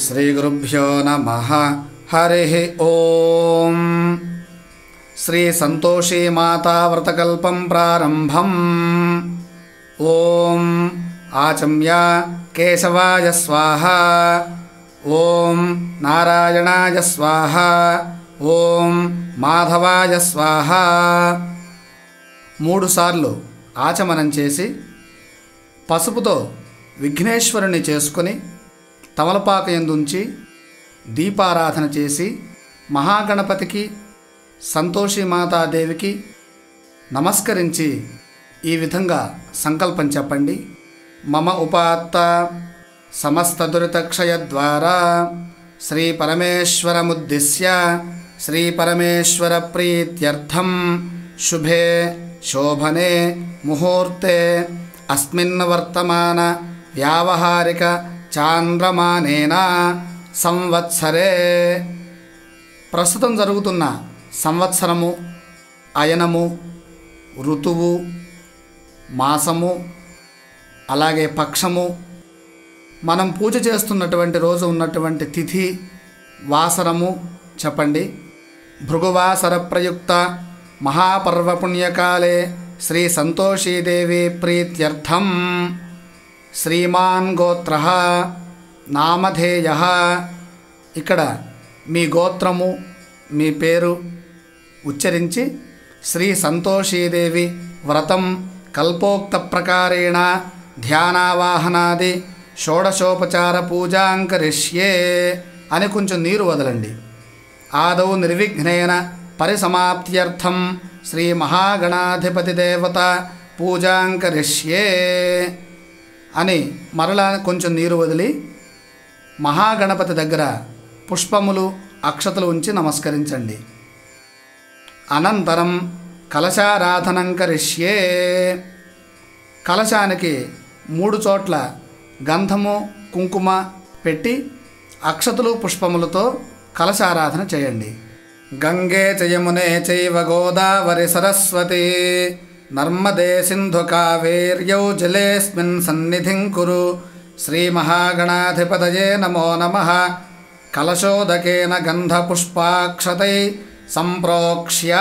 श्रीगुरुभ्यो नमः। हरिः ओम। श्री संतोषी माता व्रतकल्पं प्रारंभम्। ओम आचम्य केशवाय स्वाहा। ओम नारायणाय स्वाहा। ओम माधवाय स्वाहा। 3 సార్లు ఆచమనం చేసి పసుపుతో విఘ్నేశ్వరుని చేసుకొని తమలపాకు యందుంచి దీపారాధన చేసి మహాగణపతికి సంతోషి మాతాదేవికి నమస్కరించి ఈ విధంగా సంకల్పం చెప్పండి. మమ ఉపాత్త సమస్త దురితక్షయ ద్వారా శ్రీ పరమేశ్వరముద్దిశ్య శ్రీ పరమేశ్వర ప్రీత్యర్థం శుభే శోభనే ముహూర్తే అస్మిన్ వర్తమాన వ్యావహారిక చాంద్రమానేన సంవత్సరే, ప్రస్తుతం జరుగుతున్న సంవత్సరము, అయనము, ఋతువు, మాసము, అలాగే పక్షము, మనం పూజ చేస్తున్నటువంటి రోజు ఉన్నటువంటి తిథి, వాసరము చెప్పండి. భృగువాసర ప్రయుక్త మహాపర్వపుణ్యకాలే శ్రీ సంతోషీదేవి ప్రీత్యర్థం శ్రీమాన్ గోత్రః నామధేయః. ఇక్కడ మీ గోత్రము, మీ పేరు ఉచ్చరించి శ్రీ సంతోషీదేవి వ్రతం కల్పోక్త ప్రకారేణ ధ్యానావాహనాది షోడశోపచార పూజాంకరిష్యే అని కొంచెం నీరు వదలండి. ఆదౌ నిర్విఘ్నేన పరిసమాప్త్యర్థం శ్రీ మహాగణాధిపతి దేవత పూజాంకరిష్యే అని మరలా కొంచెం నీరు వదిలి మహాగణపతి దగ్గర పుష్పములు, అక్షతలు ఉంచి నమస్కరించండి. అనంతరం కలశారాధనం కరిష్యే. కలశానికి 3 చోట్ల గంధము, కుంకుమ పెట్టి అక్షతలు, పుష్పములతో కలశారాధన చేయండి. గంగే చ యమునే చైవ గోదావరి సరస్వతి నర్మదే సింధు కావేర్యౌ జలేస్మిన్ సన్నిధిం కురు. శ్రీ మహాగణాధిపతయే నమో నమః. కలశోదకేన గంధపుష్పాక్షతై సంప్రోక్ష్య.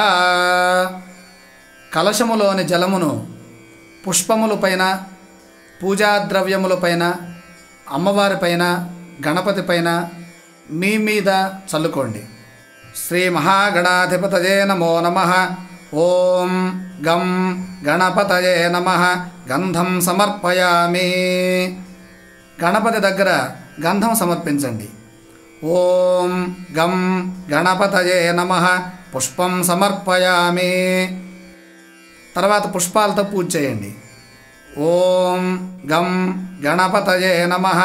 కలశములోని జలమును పుష్పములపైన, పూజాద్రవ్యములపైన, అమ్మవారిపైన, గణపతిపైన, మీ మీద చల్లుకోండి. శ్రీ మహాగణాధిపతయే నమో నమః. ఓం గం గణపతయే నమః. గంధం సమర్పయామి. గణపతి దగ్గర గంధం సమర్పించండి. ఓం గం గణపతయే నమః. పుష్పం సమర్పయామి. తర్వాత పుష్పాలతో పూజ చేయండి. ఓం గం గణపతయే నమః.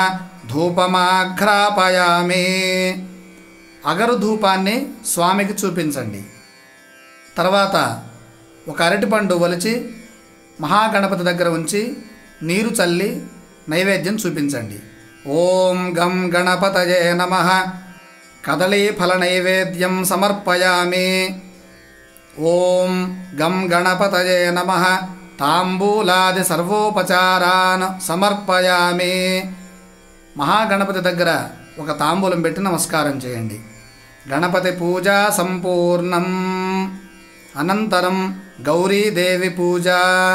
ధూపమాఘ్రాపయామి. అగరు ధూపాన్ని స్వామికి చూపించండి. తర్వాత ఒక అరటిపండు ఒలిచి మహాగణపతి దగ్గర ఉంచి నీరు చల్లి నైవేద్యం చూపించండి. ఓం గం గణపతయే నమః. కదళీఫల నైవేద్యం సమర్పయామి. ఓం గం గణపతయే నమః. తాంబూలాది సర్వోపచారాన్ సమర్పయామి. మహాగణపతి దగ్గర ఒక తాంబూలం పెట్టి నమస్కారం చేయండి. గణపతి పూజ సంపూర్ణం. అనంతరం గౌరీదేవి పూజ.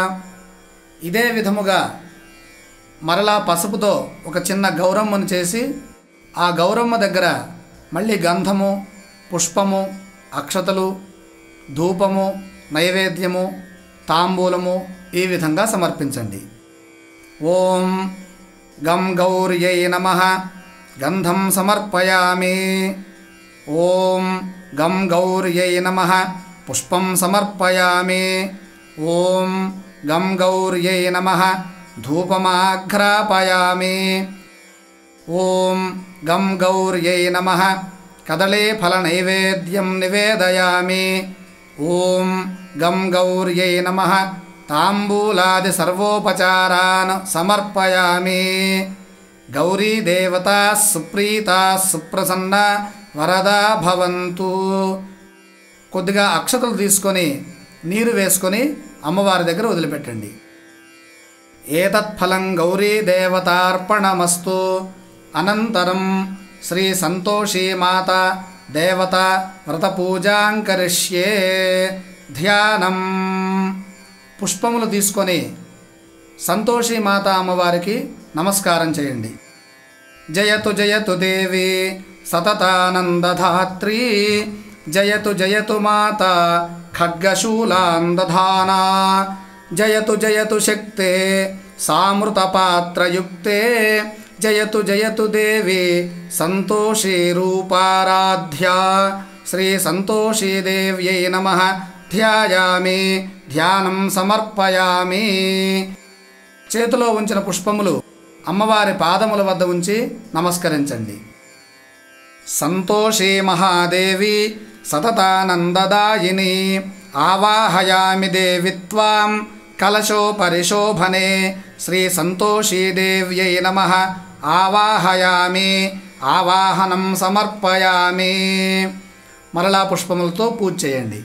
ఇదే విధముగా మరలా పసుపుతో ఒక చిన్న గౌరమ్మను చేసి ఆ గౌరమ్మ దగ్గర మళ్ళీ గంధము, పుష్పము, అక్షతలు, ధూపము, నైవేద్యము, తాంబూలము ఈ విధంగా సమర్పించండి. ఓం గం గౌర్యై నమః. గంధం సమర్పయామి. ఓం గం గౌర్యై నమః. పుష్పం సమర్పయామి. ఓం గం గౌర్యై నమః. ధూపమాఘ్రాపయామి. ఓం గం గౌర్యై నమః. కదళీఫల నైవేద్యం నివేదయామి. ఓం గం గౌర్యై నమః. తాంబూలాది సర్వోపచారాన్ సమర్పయామి. గౌరీ దేవతా సుప్రీతా సుప్రసన్న వరదా భవంతు. కొద్దిగా అక్షతలు తీసుకొని నీరు వేసుకొని అమ్మవారి దగ్గర వదిలిపెట్టండి. ఏతత్ఫలం గౌరీ దేవతార్పణమస్తు. అనంతరం శ్రీ సంతోషీ మాత దేవత వ్రతపూజాం కరిష్యే. ధ్యానం. పుష్పములు తీసుకొని సంతోషీ మాత అమ్మవారికి నమస్కారం చేయండి. జయతు జయతు దేవి సతతానందధాత్రీ, జయతు జయతు మాత ఖడ్గశూలాందధానా, జయతు జయతు శక్తే సామృతపాత్రయుక్తే, జయతు జయతు దేవి సంతోషీ రూపారాధ్యా. శ్రీ సంతోషీ దేవ్యై నమః. ధ్యాయామి, ధ్యానం సమర్పయామి. చేతిలో ఉంచిన పుష్పములు అమ్మవారి పాదముల వద్ద ఉంచి నమస్కరించండి. సంతోషీ మహాదేవి సతతానందదాయిని, ఆవాహయామి దేవి త్వాం కలశోపరిశోభనే. శ్రీ సంతోషీ దేవ్యై నమః. ఆవాహయామి, ఆవాహనం సమర్పయామి. మరలా పుష్పములతో పూజ చేయండి.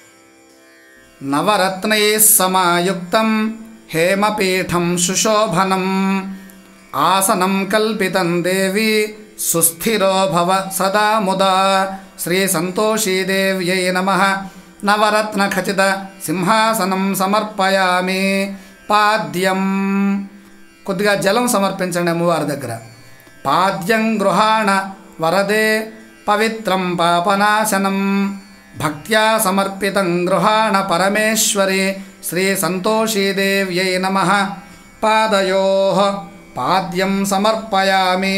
నవరత్నైః సమాయుక్తం హేమపీఠం సుశోభనం, ఆసనం కల్పితం దేవి సుస్థిరో భవ సదా ముదా. శ్రీ సంతోషీ దేవ్యై నమః. నవరత్న ఖచిత సింహాసనం సమర్పయామి. పాద్యం. కొద్దిగా జలం సమర్పించండి అమ్మవారి దగ్గర. పాద్యం గృహాణ వరదే పవిత్రం పాపనాశనం, భక్త్యా సమర్పితం గృహాణ పరమేశ్వరి. శ్రీ సంతోషీ దేవ్యై నమః. పాదయోః పాద్యం సమర్పయామి.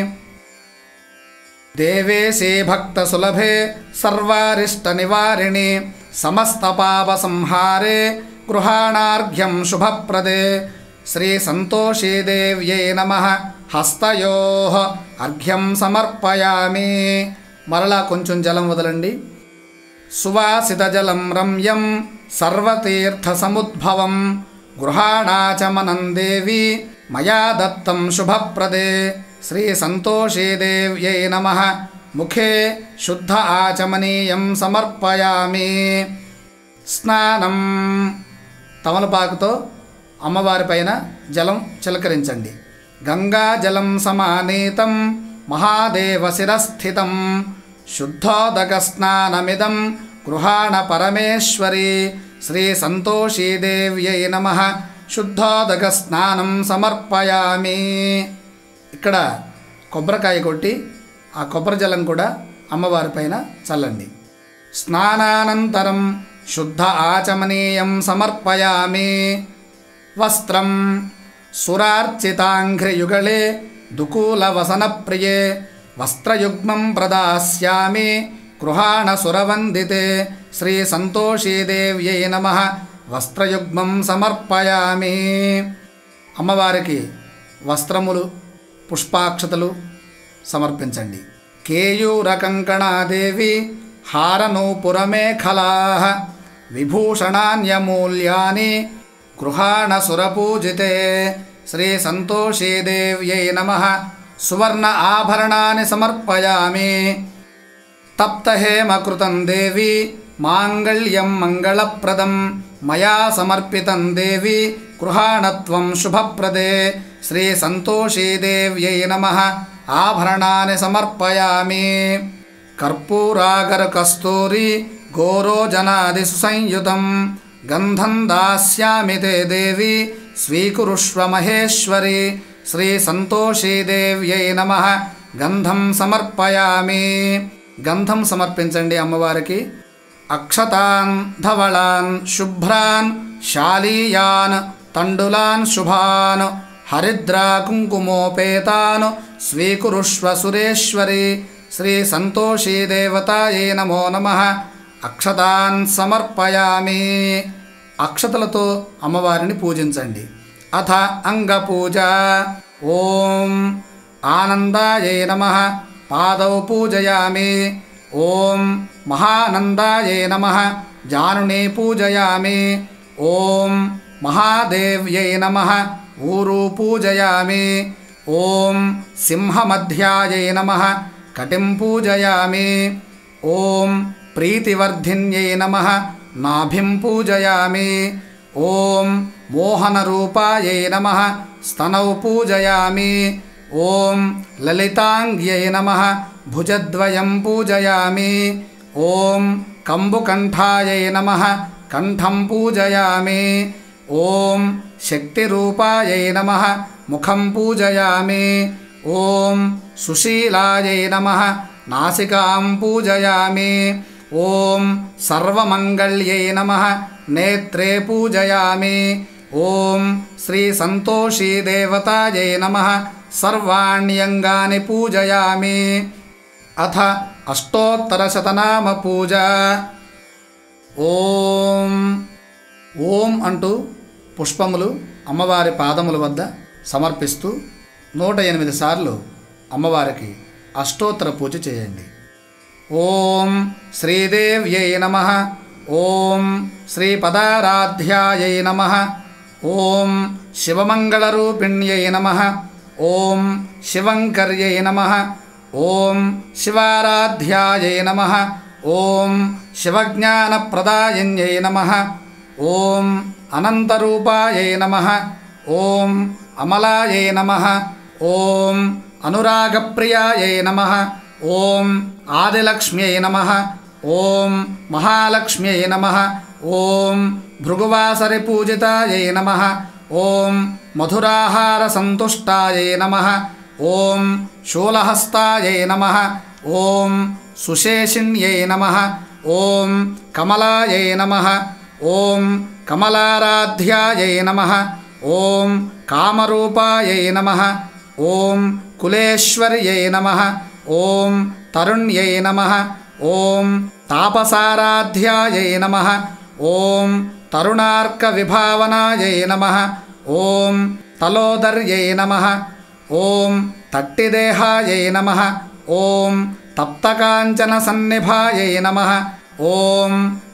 దేవేశే భక్తసులభే సర్వారిష్టనివారిణి, సమస్తపాపసంహారే గృహాణార్ఘ్యం శుభప్రదే. శ్రీ సంతోషీ దేవ్యై నమః. హస్తయోః అర్ఘ్యం సమర్పయామి. మరలా కొంచెం జలం వదలండి. సువాసితజలం రమ్యం సర్వతీర్థసముద్భవం, గృహాణాచమనం దేవి మయా దత్తం శుభప్రదే. శ్రీ సంతోషీ దేవ్యై నమః. ముఖే శుద్ధ ఆచమనీయం సమర్పయామి. స్నానం. తమలపాకుతో అమ్మవారి పైన జలం చిలకరించండి. గంగాజలం సమానీతం మహాదేవ శిరస్థితం, శుద్ధోదక స్నానమిదం గృహాణ పరమేశ్వరి. శ్రీ సంతోషీ దేవ్యై నమః. శుద్ధోదక స్నానం సమర్పయామి. ఇక్కడ కొబ్బరికాయ కొట్టి ఆ కొబ్బరి జలం కూడా అమ్మవారి పైన చల్లండి. స్నానానంతరం శుద్ధ ఆచమనీయం సమర్పయామి. వస్త్రం. సురార్చితాంఘ్రియుగళే దుకూలవసనప్రియే, వస్త్రయుగ్మం ప్రదాస్యామి గృహాణ సురవందితే. శ్రీ సంతోషీ దేవ్యై నమః. వస్త్రయుగ్మం సమర్పయామి. అమ్మవారికి వస్త్రములు పుష్పాక్షతలు సమర్పించండి. కేయూరకంకణాదేవి హారనూపురమేఖలాః, విభూషణాన్యమూల్యాని గృహాణ సురపూజితే. శ్రీ సంతోషీ దేవ్యై నమః. సువర్ణ ఆభరణాని సమర్పయామి. తప్తహేమకృతం దేవి మాంగళ్యం మంగళప్రదం, మయా సమర్పితం దేవి గృహాణత్వం శుభప్రదే. శ్రీ సంతోషీ దేవ్యై నమః. ఆభరణాని సమర్పయామి. కర్పూరాగర కస్తూరి గోరోజనాది సుసంయుతం, గంధం దాస్యామి తే దేవి స్వీకురుష్వ మహేశ్వరి. శ్రీ సంతోషీ దేవ్యై నమః. గంధం సమర్పయామి. గంధం సమర్పించండి అమ్మవారికి. అక్షతాన్ ధవళాన్ శుభ్రాన్ శాలీయాన్ తండులాన్ శుభాన్, హరిద్రా కుంకుమోపేతాన్ స్వీకురుష్వ సురేశ్వరి. శ్రీ సంతోషీ దేవతాయే నమో నమః. అక్షతాన్ సమర్పయామి. అక్షతలతో అమ్మవారిని పూజించండి. అథ అంగపూజ. ఓం ఆనందాయే నమః. పాదౌ పూజయామి. ఓం మహానందాయే నమః. జానునే పూజయామి. ఓం మహాదేవ్యై నమః. ఊరు పూజయామి. ఓం సింహమధ్యాయై నమః. కటిం పూజయామి. ఓం ప్రీతివర్ధిన్యై నమః. నాభిం పూజయామి. ఓం మోహనరూపాయై నమః. స్తనౌ పూజయామి. ॐ ललिताङ्ग्यै नमः भुजद्वयं पूजयामि। ॐ कम्बुकण्ठायै नमः कण्ठं पूजयामि। ॐ शक्तिरूपायै नमः मुखं पूजयामि। ॐ सुशीलायै नमः नासिकां पूजयामि। ॐ सर्वमङ्गल्यै नमः नेत्रे पूजयामि। ॐ श्रीसन्तोषी देवतायै नमः सर्वाण्यङ्गानि पूजयामि। अथ अष्टोत्तरशतनाम पूजा। ఓం ఓం అంటూ పుష్పములు అమ్మవారి పాదముల వద్ద సమర్పిస్తూ 108 సార్లు అమ్మవారికి అష్టోత్తర పూజ చేయండి. ఓం శ్రీదేవ్యై నమః. ఓం శ్రీపదారాధ్యాయై నమః. ఓం శివమంగళరూపిణ్యై నమః. ఓం శివంకర్యై నమః. ఓం శివారాధ్యాయై నమః. ఓం శివజ్ఞానప్రదాయిన్యై నమః. ఓం అనంతరూపాయై నమః. ఓం అమలాయై నమః. ఓం అనురాగప్రియాయై నమః. ఓం ఆదిలక్ష్మ్యై నమః. ఓం మహాలక్ష్మ్యై నమః. ఓం భృగువాసరి పూజితాయై నమః. ఓం మధురాహార సంతుష్టాయై నమః. ఓం శూలహస్తాయై నమః. ఓం సుశేషిణ్యై నమః. ఓం కమలాయై నమః. ఓం కమలారాధ్యాయై నమః. ఓం కామరూపాయై నమః. ఓం కులేశ్వర్యై నమః. ఓం తరుణ్యై నమః. ఓం తాపసారాధ్యాయై నమః. ఓం తరుణార్కవిభావనాయై నమః. ఓం తలోదర్యై నమః. ఓం తట్టిదేహాయై నమః. ఓం తప్తకాంచనసన్నిభాయై నమః. ఓం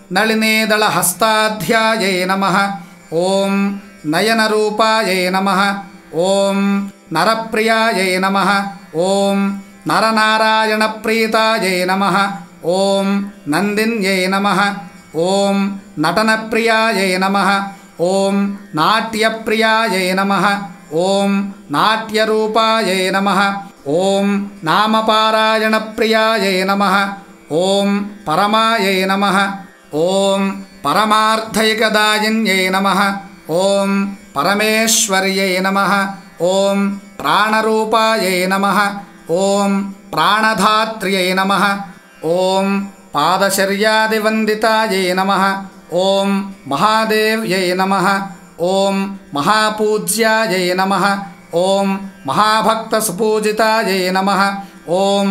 నళినీదళహస్తాధ్యాయై నమః. ఓం నయనరూపాయై నమః. ఓం నరప్రియాయై నమః. ఓం నరనారాయణప్రీతాయై నమః. ఓం నందిన్యై నమః. ఓం నటనప్రియాయై నమః. ఓం నాట్యప్రియాయై నమః. ఓం నాట్యరూపాయై నమః. ఓం నామపారాయణప్రియాయై నమః. ఓం పరమాయై నమః. ఓం పరమార్థైకదాయిన్యై నమః. ఓం పరమేశ్వర్యై నమః. ఓం ప్రాణరూపాయై నమః. ఓం ప్రాణధాత్ర్యై నమః. ఓం పాదశర్యాదివందితాయై నమః. ఓం మహాదేవ్యై నమః. ఓం మహాపూజ్యాయై నమః. ఓం మహాభక్తసుపూజితాయై నమః. ఓం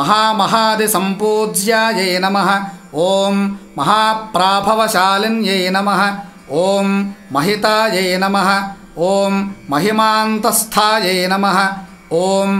మహామహాదిసంపూజ్యాయై నమః. ఓం మహాప్రాభవశాలిన్యై నమః. ఓం మహితాయై నమః. ఓం మహిమాంతస్థాయై నమః. ఓం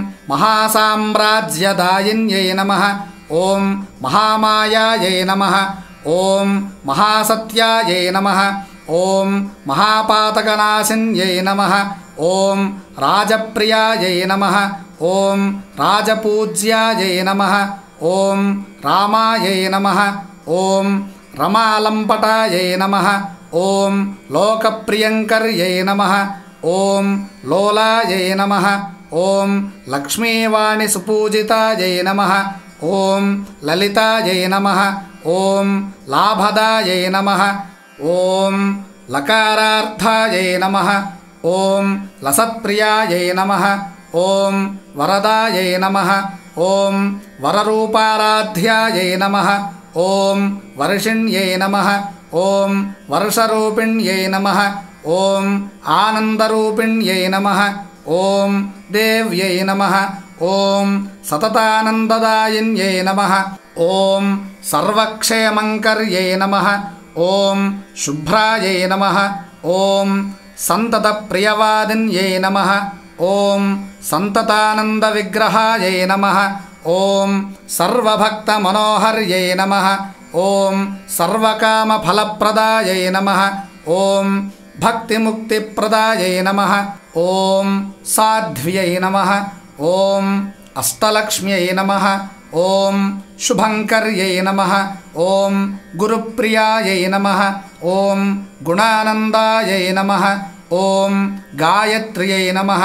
మహాసామ్రాజ్యదాయిన్యై నమః. ఓం మహామాయాయై నమః. ఓం మహాసత్యాయై నమః. ఓం మహాపాతకనాశిన్యై నమః. ఓం రాజప్రియాయై నమః. ఓం రాజపూజ్యాయై నమః. ఓం రామాయై నమః. ఓం రమాలంపటాయై నమః. ఓం లోకప్రియంకర్యై నమః. ఓం లోలాయై నమః. ఓం లక్ష్మీవాణి సుపూజితాయై నమః. ఓం లలితాయై నమః. ఓం లాభదాయై నమః. ఓం లకారార్థాయై నమః. ఓం లసత్ప్రియాయై నమః. ఓం వరదాయై నమః. ఓం వరరూపారాధ్యాయై నమః. ఓం వర్షిణ్యై నమః. ఓం వర్షరూపిణ్యై నమః. ఓం ఆనందరూపిణ్యై నమః. ఓం దేవ్యై నమః. ఓం సతతానందదాయిన్యై నమః. ఓం సర్వక్షేమంకర్యై నమః. ఓం శుభ్రాయై నమః. ఓం సంతతప్రియవాదిన్యై నమః. ఓం సంతతానందవిగ్రహాయై నమః. ఓం సర్వభక్తమనోహర్యై నమః. ఓం సర్వకామఫలప్రదాయై నమః. ఓం భక్తిముక్తిప్రదాయై నమః. ఓం సాధ్వ్యై నమః. ఓం అష్టలక్ష్మ్యై నమః. ఓం శుభంకర్యై నమః. ఓం గురుప్రియాయై నమః. ఓం గుణానందాయై నమః. ఓం గాయత్ర్యై నమః.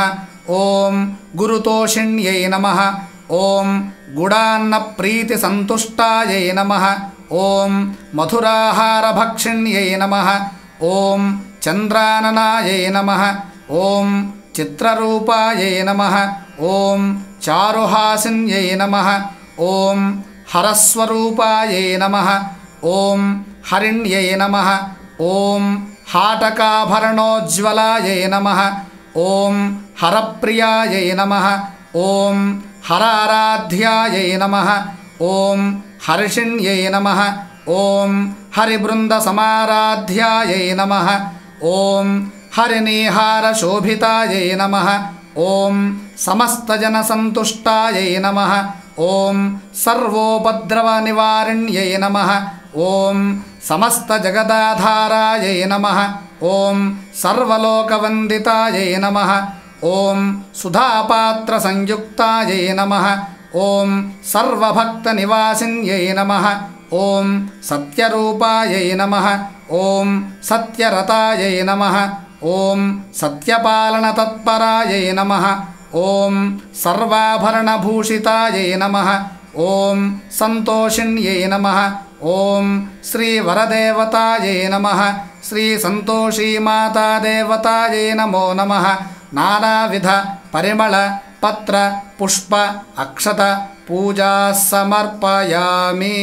ఓం గురుతోషిణ్యై నమః ఓం గుడాన్నప్రీతిసంతుష్టాయై నమః ఓం మధురాహారభక్షిణ్యై నమః ఓం చంద్రాననాయై నమః ఓం చిత్రరూపాయై నమః ఓం చారుహాసిన్యై నమః ఓం హరస్వరూపాయై నమః ఓం హరిణ్యై నమః ఓం హాటకాభరణోజ్వలాయై నమః ఓం హరప్రియాయై నమః ఓం హరారాధ్యాయై నమః ఓం హర్షిణ్యై నమః ఓం హరిబృందసమారాధ్యాయై నమః ఓం హరినీహారశోభితాయై నమః ఓం సమస్తజనసంతుష్టాయై నమః ఓం సర్వోపద్రవనివారిణ్యై నమః ఓం సమస్తజగదాధారాయై నమః ఓం సర్వలోకవందితాయై నమః ఓం సుధాపాత్రసంయుక్తాయై నమః ఓం సర్వభక్తనివాసిన్యై నమః ఓం సత్యరూపాయై నమః ఓం సత్యరతాయై నమః ఓం సత్యపాలనతత్పరాయై నమః ఓం సర్వాభరణభూషితాయై నమః ఓం సంతోషిణ్యై నమః ఓం శ్రీవరదేవతాయై నమః శ్రీ సంతోషీమాతాదేవతాయై నమో నమః నానావిధ పరిమళ పత్ర పుష్ప అక్షత పూజా సమర్పయామి.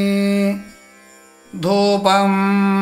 ధూపం.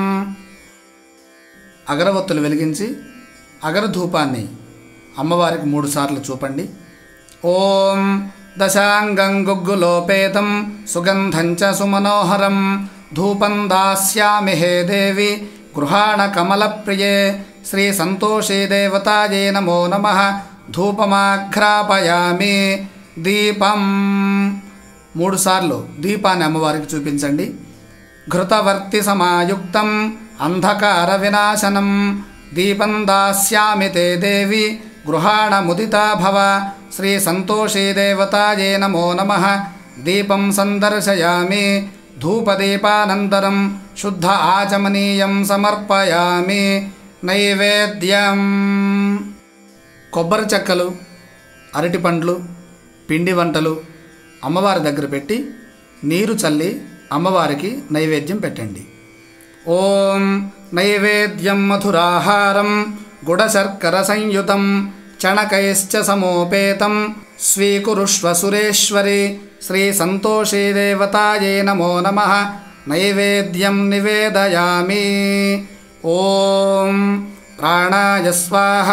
అగరవత్తులు వెలిగించి అగరధూపాన్ని అమ్మవారికి 3 సార్లు చూపండి. ఓం దశాంగం గుగ్గులోపేతం సుగంధం చ సుమనోహరం ధూపం దాస్యామి హే దేవి గృహాణ కమలప్రియే శ్రీ సంతోషీ దేవతాయే నమో నమః ధూపమాఘ్రాపయామి. దీపం. 3 సార్లు దీపాన్ని అమ్మవారికి చూపించండి. ఘృతవర్తి సమాయుక్తం అంధకార వినాశనం దీపం దాస్యామి తే దేవి గృహాణ ముదితా భవ శ్రీ సంతోషీ దేవతాయే నమో నమః దీపం సందర్శయామి. ధూపదీపానంతరం శుద్ధ ఆచమనీయం సమర్పయామి. నైవేద్యం. కొబ్బరి చెక్కలు, అరటిపండ్లు, పిండి వంటలు అమ్మవారి దగ్గర పెట్టి నీరు చల్లి అమ్మవారికి నైవేద్యం పెట్టండి. ఓం నైవేద్యం మధురాహారం గుడశర్కర సంయుతం చణకైశ్చ సమోపేతం స్వీకురుష్వ సురేశ్వరి శ్రీ సంతోషీ దేవతాయే నమో నమః నైవేద్యం నివేదయామి. ఓం ప్రాణాయ స్వాహ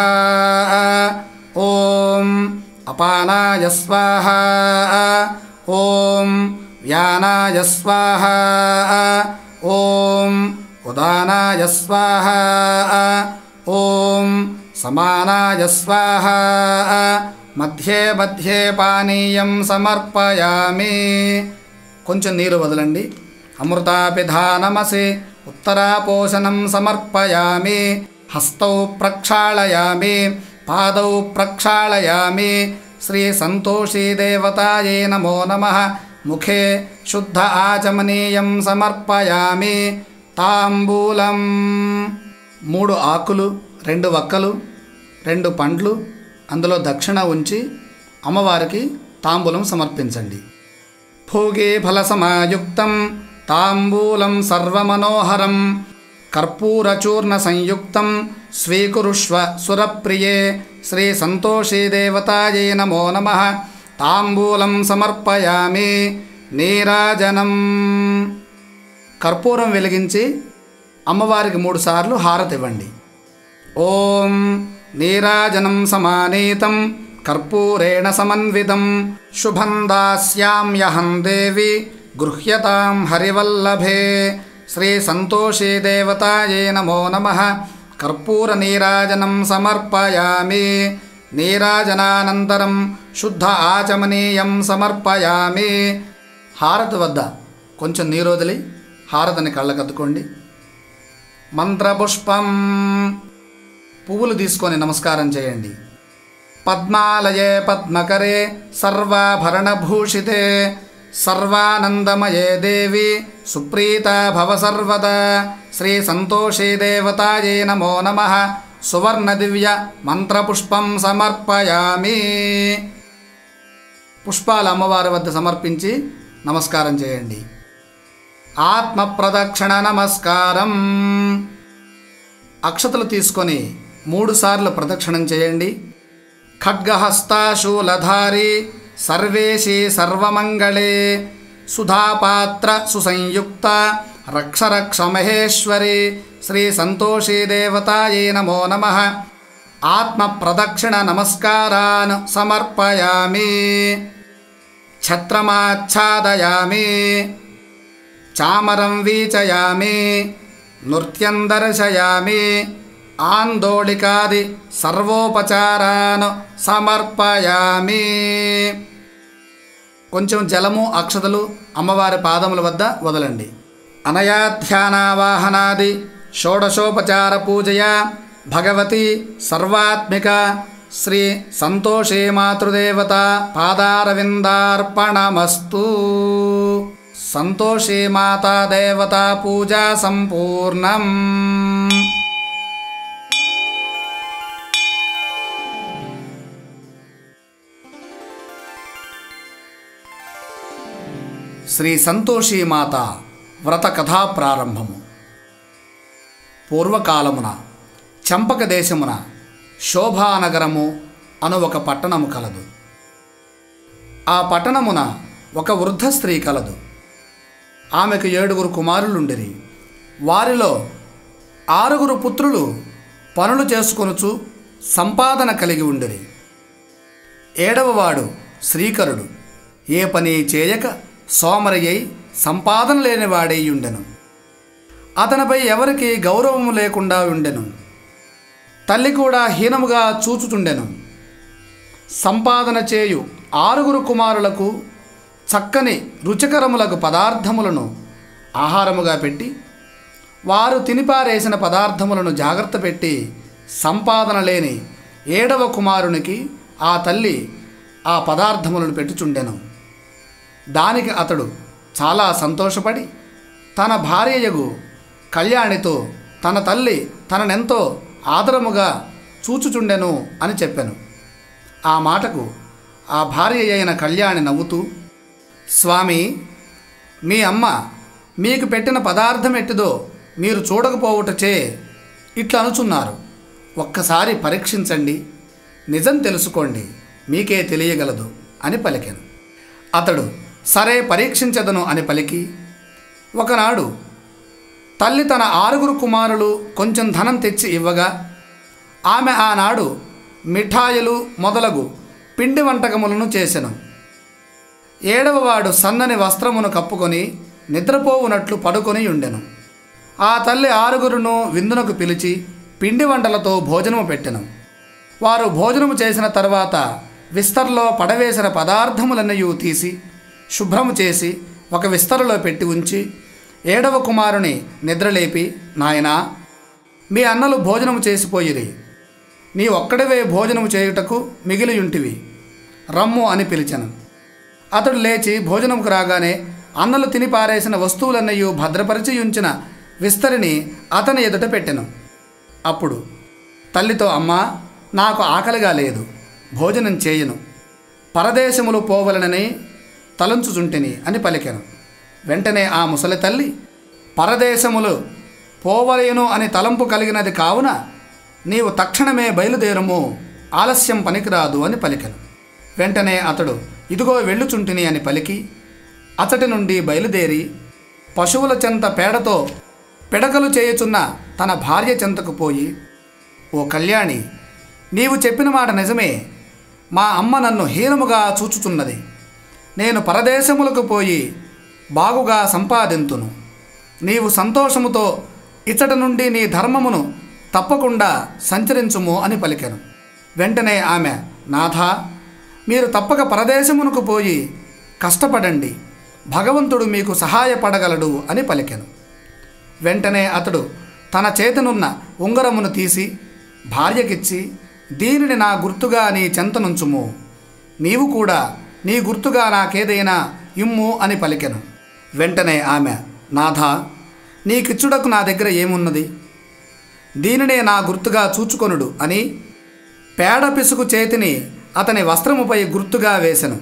ఓం అపానాయ స్వాహ ఓం వ్యానాయ స్వాహ ఓం ఉదానాయ స్వాహ ఓం సమానాయ స్వాహ మధ్యే మధ్యే పానీయం సమర్పయామి. కొంచెం నీరు వదలండి. అమృతాపిధానమసి ఉత్తరాపోషణం సమర్పయామి. హస్తౌ ప్రక్షాళయామి పాదౌ ప్రక్షాళయామి. శ్రీ సంతోషీ దేవతాయే నమో నమః ముఖే శుద్ధ ఆచమనీయం సమర్పయామి. తాంబూలం. 3 ఆకులు, 2 వక్కలు, 2 పండ్లు, అందులో దక్షిణ ఉంచి అమ్మవారికి తాంబూలం సమర్పించండి. భోగే ఫలసమాయుక్తం తాంబూలం సర్వమనోహరం కర్పూరచూర్ణ సంయుక్తం స్వీకురుష్వ సురప్రియే శ్రీ సంతోషీ దేవతాయే నమో నమః తాంబూలం సమర్పయామి. నీరాజనం. కర్పూరం వెలిగించి అమ్మవారికి 3 సార్లు హారతి ఇవ్వండి. ఓం నీరాజనం సమానీతం కర్పూరేణ సమన్వితం శుభం దాస్యామ్యహం దేవి గృహ్యతాం హరివల్లభే శ్రీ సంతోషీ దేవతాయే నమో నమః కర్పూర నీరాజనం సమర్పయామి. నీరాజనానంతరం శుద్ధ ఆచమనీయం సమర్పయామి. హారతి వద్ద కొంచెం నీరు వదిలి హారతిని కళ్ళకద్దుకోండి. మంత్రపుష్పం. పువ్వులు తీసుకొని నమస్కారం చేయండి. పద్మాలయే పద్మకరే సర్వాభరణభూషితే సర్వానందమయే దేవి సుప్రీతా భవ సర్వదా శ్రీ సంతోషీ దేవతాయే నమో నమః సువర్ణ దివ్య మంత్రపుష్పం సమర్పయామి. పుష్పాలు అమ్మవారి వద్ద సమర్పించి నమస్కారం చేయండి. ఆత్మ ప్రదక్షిణ నమస్కారం. అక్షతలు తీసుకొని 3 సార్లు ప్రదక్షిణం చేయండి. ఖడ్గహస్తాశూలధారి సర్వేశి సర్వమంగళే సుధాపాత్ర సుసంయుక్త రక్ష రక్ష మహేశ్వరి శ్రీ సంతోషీ దేవతాయే నమో నమః. ఆత్మ ప్రదక్షిణ నమస్కారాన్ సమర్పయామి. ఛత్రమాచ్ఛాదయామి. చామరం వీచయామి. నృత్యం దర్శయామి. ఆందోళికాది సర్వోపచారాన్ సమర్పయామి. కొంచెం జలము అక్షతలు అమ్మవారి పాదముల వద్ద వదలండి. అనయా ధ్యానావాహనాది షోడశోపచార పూజయా భగవతి సర్వాత్మిక శ్రీ సంతోషే మాతృదేవత పాదారవిందార్పణమస్తు. సంతోషే మాతా దేవతా పూజా సంపూర్ణం. శ్రీ సంతోషీ మాత వ్రత కథా ప్రారంభము. పూర్వకాలమున చంపక దేశమున శోభానగరము అను ఒక పట్టణము కలదు. ఆ పట్టణమున ఒక వృద్ధ స్త్రీ కలదు. ఆమెకు 7 కుమారులుండిరి. వారిలో 6 పుత్రులు పనులు చేసుకొనుచు సంపాదన కలిగి ఉండిరి. 7వవాడు శ్రీకరుడు. ఏ పని చేయక సోమరి అయి సంపాదన లేనివాడై ఉండెను. అతనిపై ఎవరికి గౌరవము లేకుండా ఉండెను. తల్లి కూడా హీనముగా చూచుచుండెను. సంపాదన చేయు 6 కుమారులకు చక్కని రుచికరములకు పదార్థములను ఆహారముగా పెట్టి వారు తినిపారేసిన పదార్థములను జాగ్రత్త పెట్టి సంపాదన లేని 7వ కుమారునికి ఆ తల్లి ఆ పదార్థములను పెట్టుచుండెను. దానికి అతడు చాలా సంతోషపడి తన భార్యయగు కళ్యాణితో తన తల్లి తననెంతో ఆదరముగా చూచుచుండెను అని చెప్పెను. ఆ మాటకు ఆ భార్య అయిన కళ్యాణి నవ్వుతూ, స్వామి, మీ అమ్మ మీకు పెట్టిన పదార్థం ఎట్టిదో మీరు చూడకపోవుటచే ఇట్లా అనుచున్నారు. ఒక్కసారి పరీక్షించండి, నిజం తెలుసుకోండి, మీకే తెలియగలదు అని పలికెను. అతడు సరే పరీక్షించదను అని పలికి, ఒకనాడు తల్లి తన 6 కుమారులు కొంచెం ధనం తెచ్చి ఇవ్వగా ఆమె ఆనాడు మిఠాయిలు మొదలగు పిండి వంటకములను చేసెను. 7వవాడు సన్నని వస్త్రమును కప్పుకొని నిద్రపోవునట్లు పడుకొని ఉండెను. ఆ తల్లి 6 విందునకు పిలిచి పిండి వంటలతో భోజనము పెట్టెను. వారు భోజనము చేసిన తర్వాత విస్తరలో పడవేసిన పదార్థములన్నీ తీసి శుభ్రము చేసి ఒక విస్తరలో పెట్టి ఉంచి 7వ కుమారుని నిద్రలేపి, నాయనా, మీ అన్నలు భోజనము చేసిపోయిరి, నీ ఒక్కడివే భోజనము చేయుటకు మిగిలియుంటివి, రమ్ము అని పిలిచెను. అతడు లేచి భోజనముకు రాగానే అన్నలు తిని పారేసిన వస్తువులన్నీ భద్రపరిచి ఉంచిన విస్తరిని అతని ఎదుట పెట్టెను. అప్పుడు తల్లితో, అమ్మా, నాకు ఆకలిగా లేదు, భోజనం చేయను, పరదేశములు పోవలనని తలంచుచుంటిని అని పలికెను. వెంటనే ఆ ముసలి తల్లి, పరదేశములు పోవలేను అని తలంపు కలిగినది కావున నీవు తక్షణమే బయలుదేరము, ఆలస్యం పనికిరాదు అని పలికెను. వెంటనే అతడు, ఇదిగో వెళ్ళుచుంటిని అని పలికి అతడి నుండి బయలుదేరి పశువుల చెంత పేడతో పిడకలు చేయుచున్న తన భార్య చెంతకు పోయి, ఓ కళ్యాణి, నీవు చెప్పిన మాట నిజమే, మా అమ్మ నన్ను హీనముగా చూచుచున్నది. నేను పరదేశములకు పోయి బాగుగా సంపాదింతును. నీవు సంతోషముతో ఇచ్చట నుండి నీ ధర్మమును తప్పకుండా సంచరించుము అని పలికెను. వెంటనే ఆమె, నాథా, మీరు తప్పక పరదేశమునకు పోయి కష్టపడండి, భగవంతుడు మీకు సహాయపడగలడు అని పలికెను. వెంటనే అతడు తన చేతనున్న ఉంగరమును తీసి భార్యకిచ్చి, దీనిని నా గుర్తుగా నీ చెంతనుంచుము, నీవు కూడా నీ గుర్తుగా నాకేదైనా ఇమ్ము అని పలికెను. వెంటనే ఆమె, నాథా, నీకిచ్చుటకు నా దగ్గర ఏమున్నది? దీనినే నా గుర్తుగా చూచుకొనుడు అని పేడ పిసుకు చేతిని అతని వస్త్రముపై గుర్తుగా వేసెను.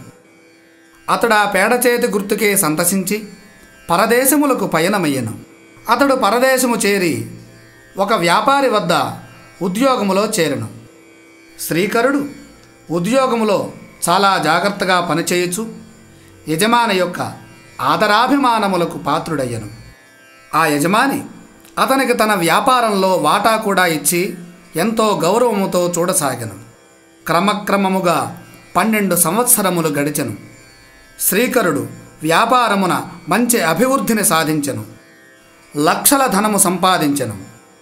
అతడు ఆ పేడ చేతి గుర్తుకే సంతసించి పరదేశములకు పయనమయ్యెను. అతడు పరదేశము చేరి ఒక వ్యాపారి వద్ద ఉద్యోగములో చేరెను. శ్రీకరుడు ఉద్యోగములో చాలా జాగ్రత్తగా పనిచేయుచు యజమాని యొక్క ఆదరాభిమానములకు పాత్రుడయ్యను. ఆ యజమాని అతనికి తన వ్యాపారంలో వాటా కూడా ఇచ్చి ఎంతో గౌరవముతో చూడసాగెను. క్రమక్రమముగా 12 సంవత్సరములు గడిచెను. శ్రీకరుడు వ్యాపారమున మంచి అభివృద్ధిని సాధించెను. లక్షల ధనము సంపాదించెను.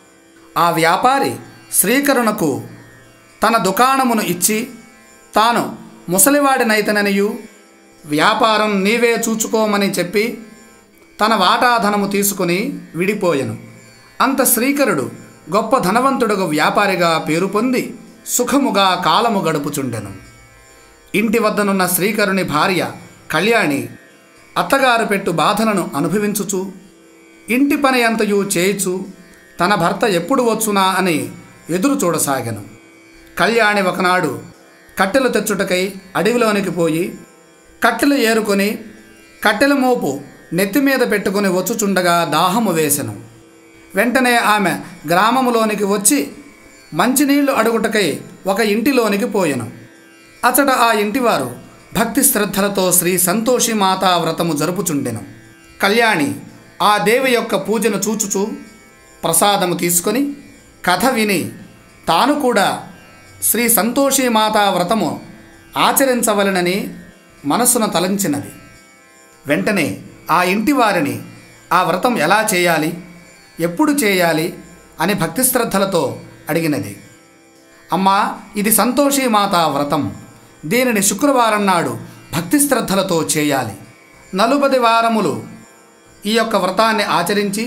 ఆ వ్యాపారి శ్రీకరునకు తన దుకాణమును ఇచ్చి తాను ముసలివాడినైతననియు వ్యాపారం నీవే చూచుకోమని చెప్పి తన వాటాధనము తీసుకుని విడిపోయెను. అంత శ్రీకరుడు గొప్ప ధనవంతుడుగు వ్యాపారిగా పేరు పొంది సుఖముగా కాలము గడుపుచుండెను. ఇంటి వద్దనున్న శ్రీకరుని భార్య కళ్యాణి అత్తగారు పెట్టు బాధలను అనుభవించుచు ఇంటి పని అంతయు చేయుచు తన భర్త ఎప్పుడు వచ్చునా అని ఎదురు చూడసాగెను. కళ్యాణి ఒకనాడు కట్టెలు తెచ్చుటకై అడవిలోనికి పోయి కట్టెలు ఏరుకొని కట్టెల మోపు నెత్తిమీద పెట్టుకుని వచ్చుచుండగా దాహము వేసెను. వెంటనే ఆమె గ్రామములోనికి వచ్చి మంచినీళ్లు అడుగుటకై ఒక ఇంటిలోనికి పోయెను. అచట ఆ ఇంటివారు భక్తి శ్రద్ధలతో శ్రీ సంతోషి మాతా వ్రతము జరుపుచుండెను. కళ్యాణి ఆ దేవి యొక్క పూజను చూచుచూ ప్రసాదము తీసుకొని కథ విని తాను కూడా శ్రీ సంతోషి మాతా వ్రతము ఆచరించవలెనని మనసున తలంచినది. వెంటనే ఆ ఇంటి వారిని ఆ వ్రతం ఎలా చేయాలి, ఎప్పుడు చేయాలి అని భక్తి శ్రద్ధలతో అడిగినది. అమ్మా, ఇది సంతోషి మాతా వ్రతం. దీనిని శుక్రవారం నాడు భక్తి శ్రద్ధలతో చేయాలి. 40 వారములు ఈ యొక్క వ్రతాన్ని ఆచరించి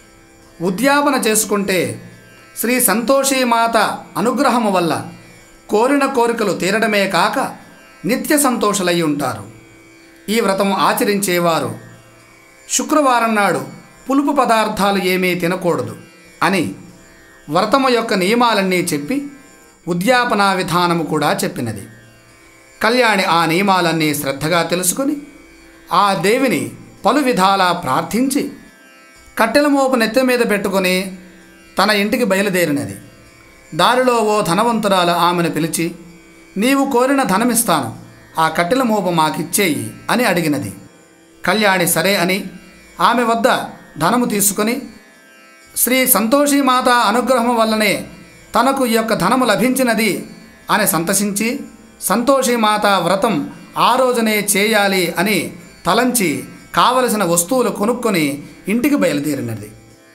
ఉద్యాపన చేసుకుంటే శ్రీ సంతోషి మాత అనుగ్రహము వల్ల కోరిన కోరికలు తీరడమే కాక నిత్య సంతోషులై ఉంటారు. ఈ వ్రతం ఆచరించేవారు శుక్రవారం నాడు పులుపు పదార్థాలు ఏమీ తినకూడదు అని వ్రతము యొక్క నియమాలన్నీ చెప్పి ఉద్యాపనా విధానము కూడా చెప్పినది. కళ్యాణి ఆ నియమాలన్నీ శ్రద్ధగా తెలుసుకొని ఆ దేవిని పలు విధాలా ప్రార్థించి కట్టెల మోపు నెత్తి మీద పెట్టుకొని తన ఇంటికి బయలుదేరినది. దారిలో ఓ ధనవంతురాలు ఆమెను పిలిచి, నీవు కోరిన ధనమిస్తాను, ఆ కట్టెల మోపు మాకిచ్చేయి అని అడిగినది. కళ్యాణి సరే అని ఆమె వద్ద ధనము తీసుకొని శ్రీ సంతోషి మాత అనుగ్రహం వల్లనే తనకు ఈ యొక్క ధనము లభించినది అని సంతసించి సంతోషి మాత వ్రతం ఆ రోజునే చేయాలి అని తలంచి కావలసిన వస్తువులు కొనుక్కొని ఇంటికి బయలుదేరినది.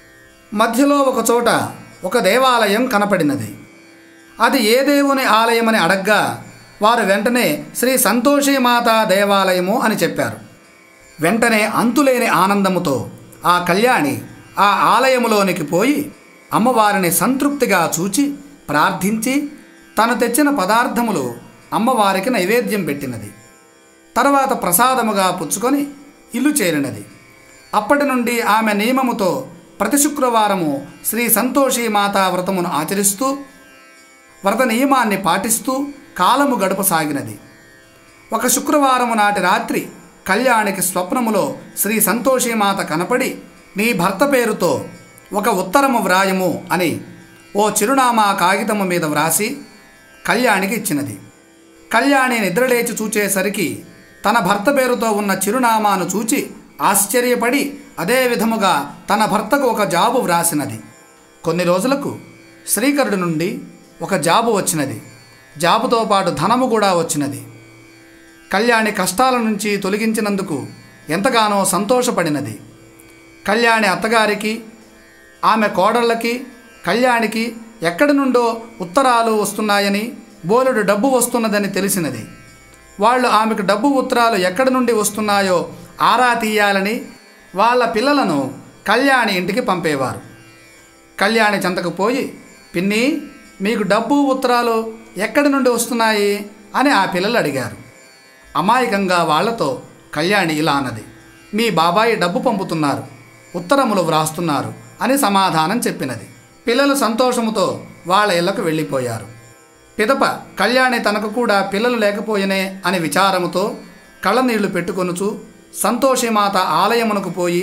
మధ్యలో ఒక చోట ఒక దేవాలయం కనపడినది. అది ఏ దేవుని ఆలయమని అడగ్గా వారు వెంటనే శ్రీ సంతోషి మాత దేవాలయము అని చెప్పారు. వెంటనే అంతులేని ఆనందముతో ఆ కళ్యాణి ఆ ఆలయములోనికి పోయి అమ్మవారిని సంతృప్తిగా చూచి ప్రార్థించి తను తెచ్చిన పదార్థములు అమ్మవారికి నైవేద్యం పెట్టినది. తర్వాత ప్రసాదముగా పుచ్చుకొని ఇల్లు చేరినది. అప్పటి నుండి ఆమె నియమముతో ప్రతి శుక్రవారము శ్రీ సంతోషి మాతా వ్రతమును ఆచరిస్తూ వ్రత నియమాన్ని పాటిస్తూ కాలము గడపసాగినది. ఒక శుక్రవారము నాటి రాత్రి కళ్యాణికి స్వప్నములో శ్రీ సంతోషి మాత కనపడి, నీ భర్త పేరుతో ఒక ఉత్తరము వ్రాయము అని ఓ చిరునామా కాగితము మీద వ్రాసి కళ్యాణికి ఇచ్చినది. కళ్యాణి నిద్రలేచి చూచేసరికి తన భర్త పేరుతో ఉన్న చిరునామాను చూచి ఆశ్చర్యపడి అదే విధముగా తన భర్తకు ఒక జాబు వ్రాసినది. కొన్ని రోజులకు శ్రీకరుడి నుండి ఒక జాబు వచ్చినది. జాబుతో పాటు ధనము కూడా వచ్చినది. కళ్యాణి కష్టాల నుంచి తొలగించినందుకు ఎంతగానో సంతోషపడినది. కళ్యాణి అత్తగారికి ఆమె కోడళ్ళకి కళ్యాణికి ఎక్కడి నుండో ఉత్తరాలు వస్తున్నాయని, బోలెడు డబ్బు వస్తున్నదని తెలిసినది. వాళ్ళు ఆమెకు డబ్బు ఉత్తరాలు ఎక్కడి నుండి వస్తున్నాయో ఆరా తీయాలని వాళ్ళ పిల్లలను కళ్యాణి ఇంటికి పంపేవారు. కళ్యాణి చెంతకు పోయి, పిన్ని, మీకు డబ్బు ఉత్తరాలు ఎక్కడి నుండి వస్తున్నాయి అని ఆ పిల్లలు అడిగారు. అమాయకంగా వాళ్లతో కళ్యాణి ఇలా అన్నది, మీ బాబాయి డబ్బు పంపుతున్నారు, ఉత్తరములు వ్రాస్తున్నారు అని సమాధానం చెప్పినది. పిల్లలు సంతోషముతో వాళ్ళ ఇళ్లకు వెళ్ళిపోయారు. పిదప కళ్యాణి తనకు కూడా పిల్లలు లేకపోయినే అని విచారముతో కళ్ళనీళ్లు పెట్టుకొనుచు సంతోషిమాత ఆలయమునకు పోయి,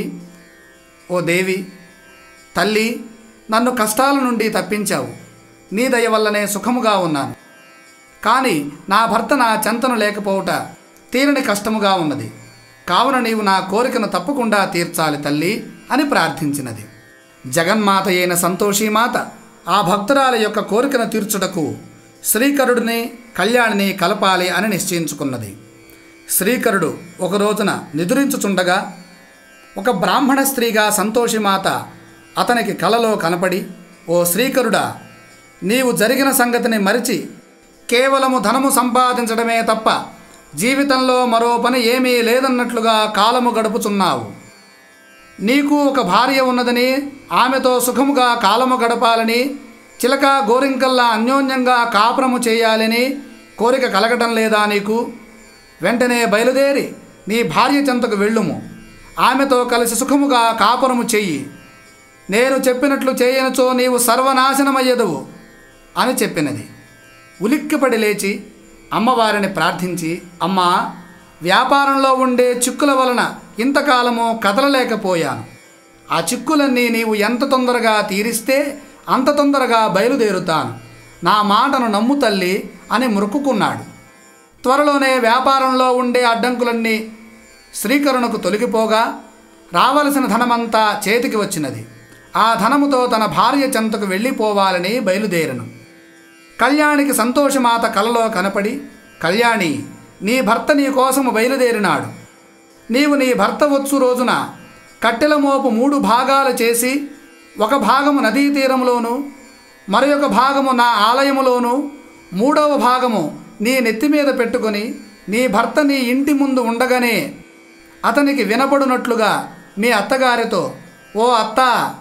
ఓ దేవి, తల్లి, నన్ను కష్టాల నుండి తప్పించావు. నీ దయ వల్లనే సుఖముగా ఉన్నాను. కానీ నా భర్త నా చెంతను లేకపోవుట తీరని కష్టముగా ఉన్నది. కావున నీవు నా కోరికను తప్పకుండా తీర్చాలి తల్లి అని ప్రార్థించినది. జగన్మాత అయిన సంతోషిమాత ఆ భక్తురాల యొక్క కోరికను తీర్చుటకు శ్రీకరుడిని కళ్యాణిని కలపాలి అని నిశ్చయించుకున్నది. శ్రీకరుడు ఒక రోజున నిద్రించుచుండగా ఒక బ్రాహ్మణ స్త్రీగా సంతోషిమాత అతనికి కలలో కనపడి, ఓ శ్రీకరుడా, నీవు జరిగిన సంగతిని మరిచి కేవలము ధనము సంపాదించడమే తప్ప జీవితంలో మరో పని ఏమీ లేదన్నట్లుగా కాలము గడుపుచున్నావు. నీకు ఒక భార్య ఉన్నదని, ఆమెతో సుఖముగా కాలము గడపాలని, చిలక గోరింకల్లా అన్యోన్యంగా కాపురము చేయాలని కోరిక కలగటం లేదా నీకు? వెంటనే బయలుదేరి నీ భార్య చెంతకు వెళ్ళుము. ఆమెతో కలిసి సుఖముగా కాపురము చెయ్యి. నేను చెప్పినట్లు చేయనుచో నీవు సర్వనాశనమయ్యదువు అని చెప్పినది. ఉలిక్కిపడి లేచి అమ్మవారిని ప్రార్థించి, అమ్మా, వ్యాపారంలో ఉండే చిక్కుల వలన ఇంతకాలము కదలలేకపోయాను. ఆ చిక్కులన్నీ నీవు ఎంత తొందరగా తీరిస్తే అంత తొందరగా బయలుదేరుతాను. నా మాటను నమ్ము తల్లి అని మొక్కుకున్నాడు. త్వరలోనే వ్యాపారంలో ఉండే అడ్డంకులన్నీ శ్రీకరుణకు తొలగిపోగా రావలసిన ధనమంతా చేతికి వచ్చినది. ఆ ధనముతో తన భార్య చెంతకు వెళ్ళిపోవాలని బయలుదేరను. కళ్యాణికి సంతోషమాత కలలో కనపడి, కళ్యాణి, నీ భర్త నీ కోసము బయలుదేరినాడు. నీవు నీ భర్త వచ్చు రోజున కట్టెల మోపు 3 భాగాలు చేసి, ఒక భాగము నదీ తీరంలోను, మరొక భాగము నా ఆలయములోను, 3వ భాగము నీ నెత్తి మీద పెట్టుకొని నీ భర్త నీ ఇంటి ముందు ఉండగానే అతనికి వినపడునట్లుగా మీ అత్తగారితో, ఓ అత్త,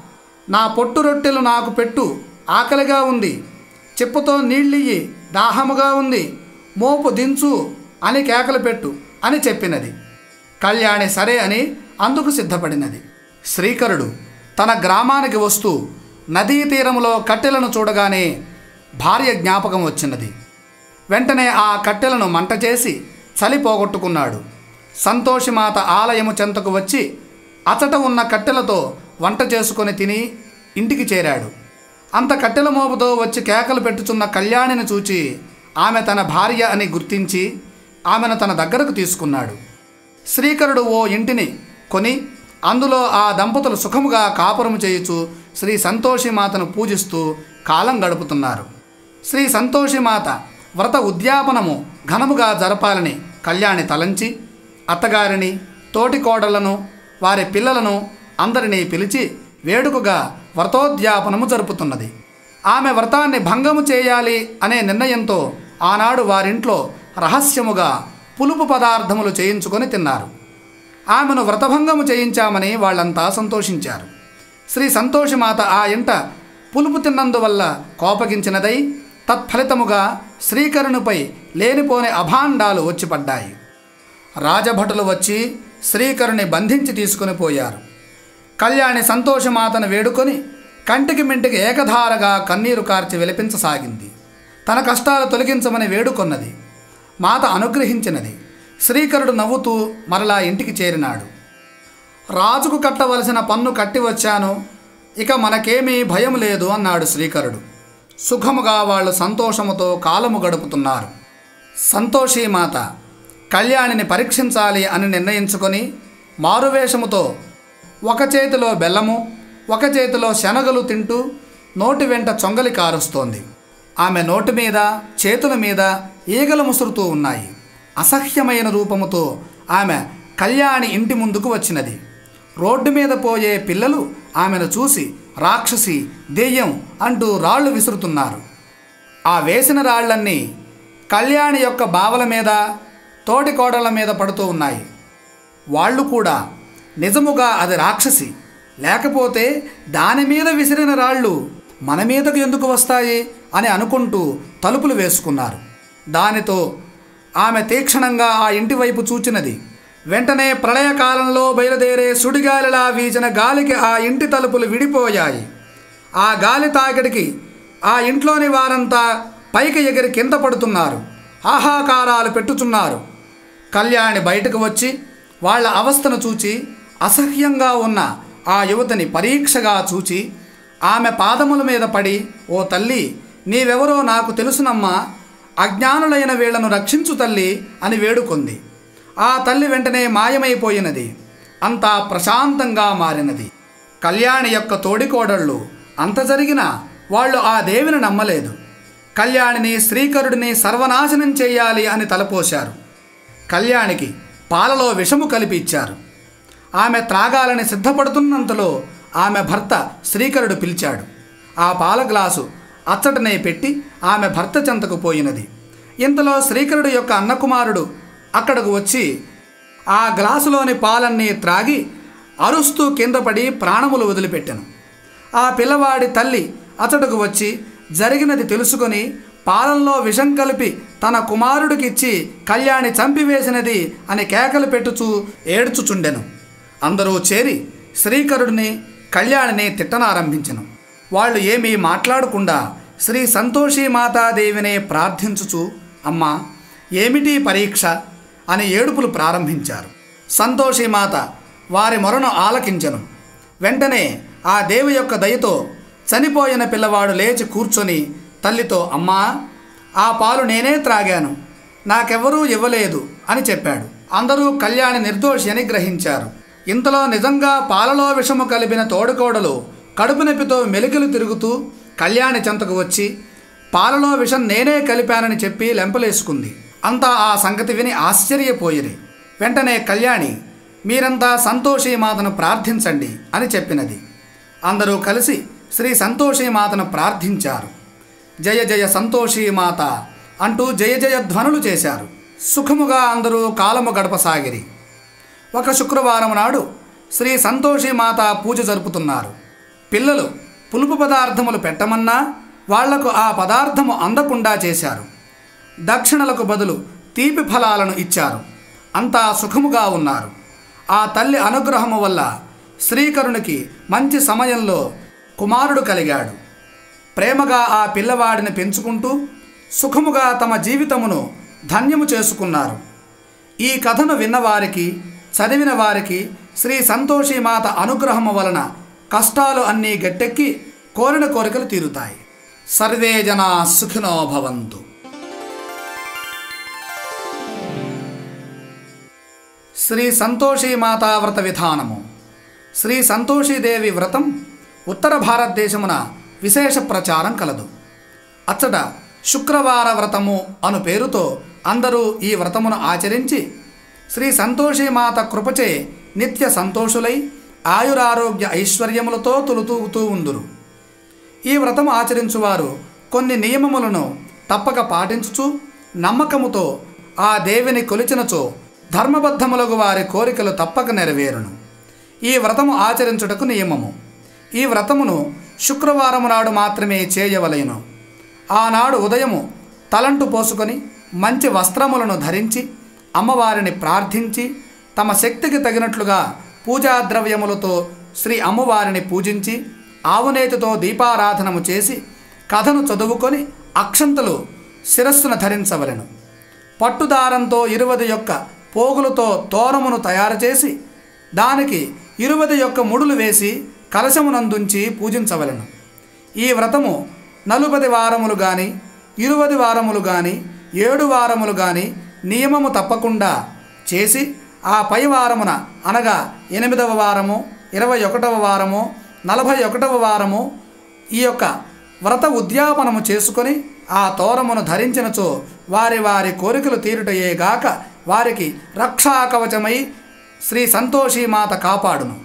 నా పొట్టు రొట్టెలు నాకు పెట్టు, ఆకలిగా ఉంది, చెప్పుతో నీళ్ళియ్యి, దాహముగా ఉంది, మోపు దించు అని కేకలు పెట్టు అని చెప్పినది. కళ్యాణి సరే అని అందుకు సిద్ధపడినది. శ్రీకరుడు తన గ్రామానికి వస్తూ నదీ తీరములో కట్టెలను చూడగానే భార్య జ్ఞాపకం వచ్చినది. వెంటనే ఆ కట్టెలను మంట చేసి చలి పోగొట్టుకున్నాడు. సంతోషిమాత ఆలయము చెంతకు వచ్చి అచట ఉన్న కట్టెలతో వంట చేసుకొని తిని ఇంటికి చేరాడు. అంత కట్టెల మోపుతో వచ్చి కేకలు పెట్టుచున్న కళ్యాణిని చూచి ఆమె తన భార్య అని గుర్తించి ఆమెను తన దగ్గరకు తీసుకున్నాడు. శ్రీకరుడు ఓ ఇంటిని కొని అందులో ఆ దంపతులు సుఖముగా కాపురము చేయుచు శ్రీ సంతోషిమాతను పూజిస్తూ కాలం గడుపుతున్నారు. శ్రీ సంతోషిమాత వ్రత ఉద్యాపనము ఘనముగా జరపాలని కళ్యాణి తలంచి అత్తగారిని, తోటి కోడళ్లను, వారి పిల్లలను అందరినీ పిలిచి వేడుకగా వ్రతోద్యాపనము జరుపుతున్నది. ఆమె వ్రతాన్ని భంగము చేయాలి అనే నిర్ణయంతో ఆనాడు వారింట్లో రహస్యముగా పులుపు పదార్థములు చేయించుకొని తిన్నారు. ఆమెను వ్రతభంగము చేయించామని వాళ్ళంతా సంతోషించారు. శ్రీ సంతోషిమాత ఆ ఇంట పులుపు తిన్నందువల్ల కోపగించినదై తత్ఫలితముగా శ్రీకరునిపై లేనిపోని అభాండాలు వచ్చి పడ్డాయి. రాజభటులు వచ్చి శ్రీకరుని బంధించి తీసుకుని పోయారు. కళ్యాణి సంతోషమాతను వేడుకొని కంటికి మింటికి ఏకధారగా కన్నీరు కార్చి విలపించసాగింది. తన కష్టాలు తొలగించమని వేడుకొన్నది. మాత అనుగ్రహించినది. శ్రీకరుడు నవ్వుతూ మరలా ఇంటికి చేరినాడు. రాజుకు కట్టవలసిన పన్ను కట్టి వచ్చాను, ఇక మనకేమీ భయం లేదు అన్నాడు శ్రీకరుడు. సుఖముగా వాళ్ళు సంతోషముతో కాలము గడుపుతున్నారు. సంతోషీమాత కళ్యాణిని పరీక్షించాలి అని నిర్ణయించుకొని మారువేషముతో ఒక చేతిలో బెల్లము, ఒక చేతిలో శనగలు తింటూ నోటి వెంట చొంగలి కారుస్తోంది. ఆమె నోటి మీద, చేతుల మీద ఈగలు ముసురుతూ ఉన్నాయి. అసహ్యమైన రూపముతో ఆమె కళ్యాణి ఇంటి ముందుకు వచ్చినది. రోడ్డు మీద పోయే పిల్లలు ఆమెను చూసి రాక్షసి, దెయ్యం అంటూ రాళ్ళు విసురుతున్నారు. ఆ వేసిన రాళ్లన్నీ కళ్యాణి యొక్క బావల మీద, తోటి కోడళ్ల మీద పడుతూ ఉన్నాయి. వాళ్ళు కూడా నిజముగా అది రాక్షసి, లేకపోతే దాని మీద విసిరిన రాళ్ళు మన మీదకు ఎందుకు వస్తాయి అని అనుకుంటూ తలుపులు వేసుకున్నారు. దానితో ఆమె తీక్షణంగా ఆ ఇంటి వైపు చూచినది. వెంటనే ప్రళయకాలంలో బయలుదేరే సుడిగాలిలా వీచిన గాలికి ఆ ఇంటి తలుపులు విడిపోయాయి. ఆ గాలి తాకిడికి ఆ ఇంట్లోని వారంతా పైకి ఎగిరి కింద పడుతున్నారు, ఆహాకారాలు పెట్టుచున్నారు. కళ్యాణి బయటకు వచ్చి వాళ్ళ అవస్థను చూచి అసహ్యంగా ఉన్న ఆ యువతిని పరీక్షగా చూచి ఆమె పాదముల మీద పడి, ఓ తల్లి, నీవెవరో నాకు తెలుసునమ్మా, అజ్ఞానులైన వీళ్లను రక్షించు తల్లి అని వేడుకొంది. ఆ తల్లి వెంటనే మాయమైపోయినది. అంతా ప్రశాంతంగా మారినది. కళ్యాణి యొక్క తోడికోడళ్ళు అంత జరిగినా వాళ్ళు ఆ దేవిని నమ్మలేదు. కళ్యాణిని, శ్రీకరుడిని సర్వనాశనం చేయాలి అని తలపోశారు. కళ్యాణికి పాలలో విషము కలిపి ఇచ్చారు. ఆమె త్రాగాలని సిద్ధపడుతున్నంతలో ఆమె భర్త శ్రీకరుడు పిలిచాడు. ఆ పాల గ్లాసు అచ్చటనే పెట్టి ఆమె భర్త చెంతకు పోయినది. ఇంతలో శ్రీకరుడు యొక్క అన్నకుమారుడు అక్కడకు వచ్చి ఆ గ్లాసులోని పాలన్నీ త్రాగి అరుస్తూ కిందపడి ప్రాణములు వదిలిపెట్టెను. ఆ పిల్లవాడి తల్లి అతడుకు వచ్చి జరిగినది తెలుసుకొని పాలల్లో విషం కలిపి తన కుమారుడికిచ్చి కళ్యాణి చంపివేసినది అని కేకలు పెట్టుచూ ఏడ్చుచుండెను. అందరూ చేరి శ్రీకరుడిని, కళ్యాణిని తిట్టనారంభించెను. వాళ్ళు ఏమీ మాట్లాడకుండా శ్రీ సంతోషీమాతాదేవినే ప్రార్థించుచు, అమ్మా, ఏమిటి పరీక్ష అని ఏడుపులు ప్రారంభించారు. సంతోషీమాత వారి మొరను ఆలకించెను. వెంటనే ఆ దేవి యొక్క దయతో చనిపోయిన పిల్లవాడు లేచి కూర్చొని తల్లితో, అమ్మా, ఆ పాలు నేనే త్రాగాను, నాకెవ్వరూ ఇవ్వలేదు అని చెప్పాడు. అందరూ కళ్యాణి నిర్దోషి అని గ్రహించారు. ఇంతలో నిజంగా పాలలో విషము కలిపిన తోడుకోడలు కడుపు నొప్పితో మెలికలు తిరుగుతూ కళ్యాణి చెంతకు వచ్చి పాలలో విషం నేనే కలిపానని చెప్పి లెంపలేసుకుంది. అంతా ఆ సంగతి విని ఆశ్చర్యపోయిరి. వెంటనే కళ్యాణి, మీరంతా సంతోషీమాతను ప్రార్థించండి అని చెప్పినది. అందరూ కలిసి శ్రీ సంతోషీమాతను ప్రార్థించారు. జయ జయ సంతోషీమాత అంటూ జయ జయ ధ్వనులు చేశారు. సుఖముగా అందరూ కాలము గడపసాగిరి. ఒక శుక్రవారం నాడు శ్రీ సంతోషీమాత పూజ జరుపుతున్నారు. పిల్లలు పులుపు పదార్థములు పెట్టమన్నా వాళ్లకు ఆ పదార్థము అందకుండా చేశారు. దక్షిణలకు బదులు తీపి ఫలాలను ఇచ్చారు. అంతా సుఖముగా ఉన్నారు. ఆ తల్లి అనుగ్రహము వల్ల శ్రీకరునికి మంచి సమయంలో కుమారుడు కలిగాడు. ప్రేమగా ఆ పిల్లవాడిని పెంచుకుంటూ సుఖముగా తమ జీవితమును ధన్యము చేసుకున్నారు. ఈ కథను విన్నవారికి, చదివిన వారికి శ్రీ సంతోషీమాత అనుగ్రహము వలన కష్టాలు అన్నీ గట్టెక్కి కోరిన కోరికలు తీరుతాయి. సర్వే జనా సుఖినో భవంతు. శ్రీ సంతోషీమాతా వ్రత విధానము. శ్రీ సంతోషీదేవి వ్రతం ఉత్తర భారతదేశమున విశేష ప్రచారం కలదు. అచ్చట శుక్రవార వ్రతము అను పేరుతో అందరూ ఈ వ్రతమును ఆచరించి శ్రీ సంతోషీమాత కృపచే నిత్య సంతోషులై ఆయురారోగ్య ఐశ్వర్యములతో తొలుతూగుతూ ఉందురు. ఈ వ్రతము ఆచరించువారు కొన్ని నియమములను తప్పక పాటించుచు నమ్మకముతో ఆ దేవిని కొలిచినచో ధర్మబద్ధములకు వారి కోరికలు తప్పక నెరవేరును. ఈ వ్రతము ఆచరించుటకు నియమము. ఈ వ్రతమును శుక్రవారము నాడు మాత్రమే చేయవలెను. ఆనాడు ఉదయము తలంటు పోసుకొని మంచి వస్త్రములను ధరించి అమ్మవారిని ప్రార్థించి తమ శక్తికి తగినట్లుగా పూజా ద్రవ్యములతో శ్రీ అమ్మవారిని పూజించి ఆవునేతితో దీపారాధనము చేసి కథను చదువుకొని అక్షంతలు శిరస్సును ధరించవలెను. పట్టుదారంతో 21 పోగులతో తోరమును తయారు చేసి దానికి 21 ముడులు వేసి కలశమునందుంచి పూజించవలెను. ఈ వ్రతము 40 వారములు గాని 20 వారములు గాని 7 వారములు గాని నియమము తప్పకుండా చేసి ఆ పై వారమున అనగా 8వ వారము, 21వ వారము, 41వ వారము ఈ యొక్క వ్రత ఉద్యాపనము చేసుకొని ఆ తోరమును ధరించినచో వారి వారి కోరికలు తీరుటయేగాక వారికి రక్షాకవచమై శ్రీ సంతోషీమాత కాపాడును.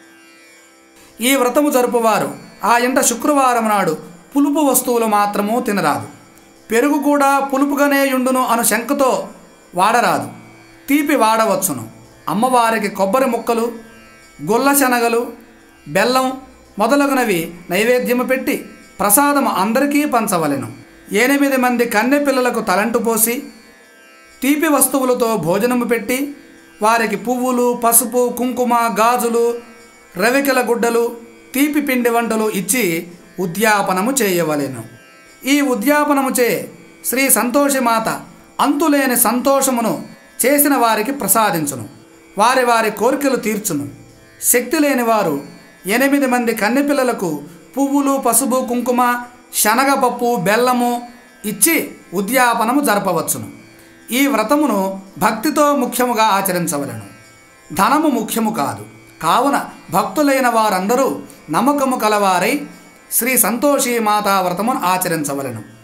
ఈ వ్రతము జరుపువారు ఆ ఇంట శుక్రవారం నాడు పులుపు వస్తువులు మాత్రము తినరాదు. పెరుగు కూడా పులుపుగానే యుండును అను శంకతో వాడరాదు. తీపి వాడవచ్చును. అమ్మవారికి కొబ్బరి ముక్కలు, గొల్ల శనగలు, బెల్లం మొదలగునవి నైవేద్యము పెట్టి ప్రసాదము అందరికీ పంచవలెను. 8 మంది కన్నె పిల్లలకు తలంటు పోసి తీపి వస్తువులతో భోజనము పెట్టి వారికి పువ్వులు, పసుపు, కుంకుమ, గాజులు, రవికెల గుడ్డలు, తీపి పిండి వంటలు ఇచ్చి ఉద్యాపనము చేయవలెను. ఈ ఉద్యాపనము చే శ్రీ సంతోషిమాత అంతులేని సంతోషమును చేసిన వారికి ప్రసాదించును. వారి వారి కోరికలు తీర్చును. శక్తి లేని వారు 8 మంది కన్నెపిల్లలకు పువ్వులు, పసుపు, కుంకుమ, శనగపప్పు, బెల్లము ఇచ్చి ఉద్యాపనము జరపవచ్చును. ఈ వ్రతమును భక్తితో ముఖ్యముగా ఆచరించవలెను. ధనము ముఖ్యము కాదు. కావున భక్తులైన వారందరూ నమ్మకము కలవారై శ్రీ సంతోషి మాతా వ్రతమును ఆచరించవలెను.